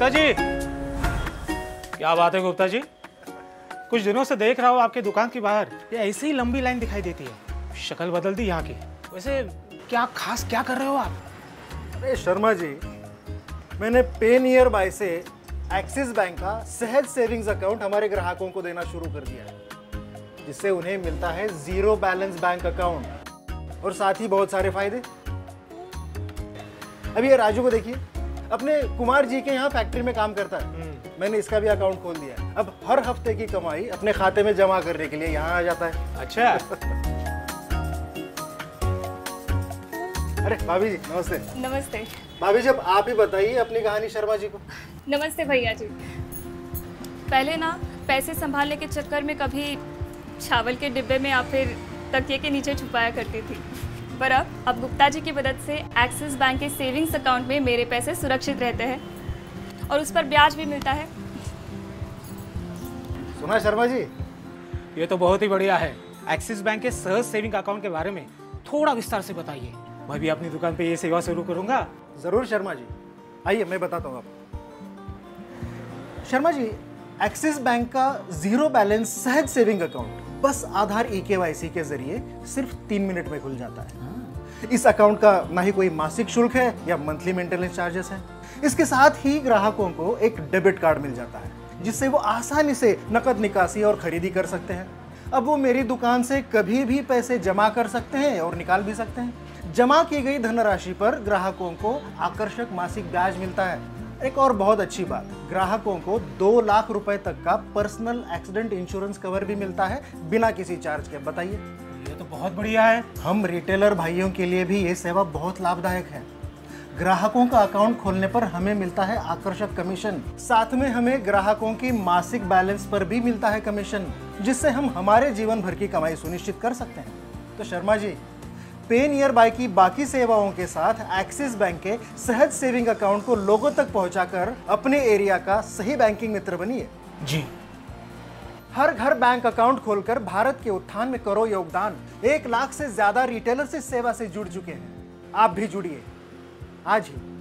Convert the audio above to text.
गुप्ता जी, क्या बात है गुप्ता जी? कुछ दिनों से देख रहा हूँ आपके दुकान के बाहर ये ऐसे ही लंबी लाइन दिखाई देती है। शक्ल बदल दी यहाँ की। वैसे क्या खास क्या कर रहे हो आप? अरे शर्मा जी, मैंने पे नियर बाय से एक्सिस बैंक का सहज सेविंग्स अकाउंट हमारे ग्राहकों को देना शुरू कर दिया है, जिससे उन्हें मिलता है 0 बैलेंस बैंक अकाउंट और साथ ही बहुत सारे फायदे। अभी ये राजू को देखिए, अपने कुमार जी के यहाँ फैक्ट्री में काम करता है। मैंने इसका भी अकाउंट खोल दिया है। अब हर हफ्ते की कमाई अपने खाते में जमा करने के लिए यहाँ आ जाता है। अच्छा। अरे भाभी जी नमस्ते। नमस्ते। भाभी जी अब आप ही बताइए अपनी कहानी शर्मा जी को। नमस्ते भैया जी। पहले ना पैसे संभालने के चक्कर में कभी चावल के डिब्बे में या फिर तकिए के नीचे छुपाया करती थी, पर अब गुप्ता जी की मदद से एक्सिस बैंक के सेविंग्स अकाउंट में मेरे पैसे सुरक्षित रहते हैं और उस पर ब्याज भी मिलता है। सुना शर्मा जी? ये तो बहुत ही बढ़िया है। एक्सिस बैंक के सहज सेविंग अकाउंट के बारे में थोड़ा विस्तार से बताइए। मैं भी अपनी दुकान पे ये सेवा शुरू करूंगा। जरूर शर्मा जी, आइए मैं बताता हूँ आपको। शर्मा जी, एक्सिस बैंक का 0 बैलेंस सहज सेविंग अकाउंट बस आधार eKYC के जरिए सिर्फ 3 मिनट में खुल जाता है। इस अकाउंट का ना ही कोई मासिक शुल्क है या मंथली मेंटेनेंस चार्जेस है। इसके साथ ही ग्राहकों को एक डेबिट कार्ड मिल जाता है, जिससे वो आसानी से नकद निकासी और खरीदी कर सकते हैं। अब वो मेरी दुकान से कभी भी पैसे जमा कर सकते हैं और निकाल भी सकते हैं। जमा की गई धनराशि पर ग्राहकों को आकर्षक मासिक ब्याज मिलता है। एक और बहुत अच्छी बात, ग्राहकों को 2 लाख रुपए तक का पर्सनल एक्सीडेंट इंश्योरेंस कवर भी मिलता है बिना किसी चार्ज के। बताइए, ये तो बहुत बढ़िया है। हम रिटेलर भाइयों के लिए भी ये सेवा बहुत लाभदायक है। ग्राहकों का अकाउंट खोलने पर हमें मिलता है आकर्षक कमीशन, साथ में हमें ग्राहकों की मासिक बैलेंस पर भी मिलता है कमीशन, जिससे हम हमारे जीवन भर की कमाई सुनिश्चित कर सकते हैं। तो शर्मा जी, पे नियर बाय की बाकी सेवाओं के साथ एक्सिस बैंक के सहज सेविंग अकाउंट को लोगों तक पहुंचाकर अपने एरिया का सही बैंकिंग मित्र बनिए। जी। हर घर बैंक अकाउंट खोलकर भारत के उत्थान में करो योगदान। 1 लाख से ज्यादा रिटेलर इस सेवा से जुड़ चुके हैं। आप भी जुड़िए आज ही।